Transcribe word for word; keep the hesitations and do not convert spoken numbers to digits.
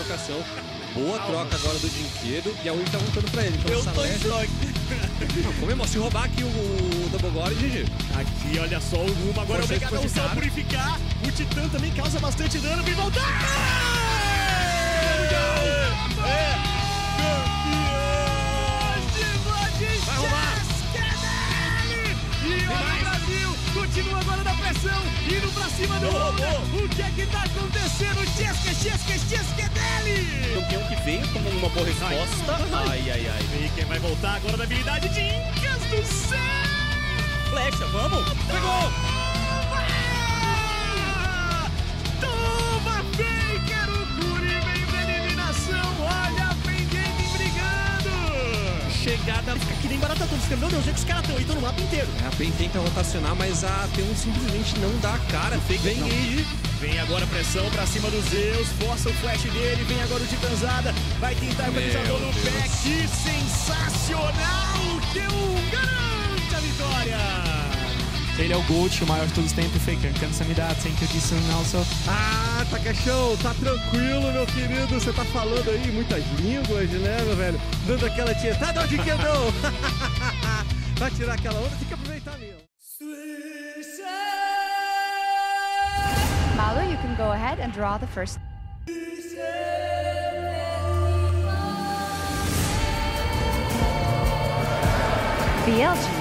trocação. Boa troca agora do Dinquedo. E a Uri tá voltando pra ele. Então, eu tô em choque. Não, comemora. Se roubar aqui o, o Double Gore, G G. Aqui, olha só, o Ruma agora é obrigado a usar o Purificar. O Titã também causa bastante dano. Vem voltar! É! Campeões de Blood! Vai roubar! E olha o Brasil! Continua agora na pressão, indo pra cima do Roma. O que é que tá acontecendo? Chesca, Chesca, Chesca dele! Campeão que veio como uma boa resposta. Ai, ai, ai. E quem vai voltar agora na habilidade de Incas do céu! Flecha, vamos! Pegou! Toma, Faker! O Curi vem pra eliminação! Olha a Penguin brigando! Chegada. Fica que nem barata toda. Meu Deus, onde é que os caras estão? Então no mapa inteiro. A Pen tenta rotacionar, mas a T um simplesmente não dá a cara. Vem aí. Vem agora a pressão pra cima dos Zeus, força o flash dele, vem agora o Titanzada, vai tentar o finalizador no pé, que sensacional, que um garante a vitória! Ele é o GOAT, o maior de todos os tempos, Faker. Kansamida, thank you, Jason, also. Ah, Takashão, tá tranquilo, meu querido. Você tá falando aí muitas línguas, né, meu velho? Dando aquela tietada, onde que andou? Vai tirar aquela onda, tem que aproveitar mesmo. Malu, you can go ahead and draw the first. B L G.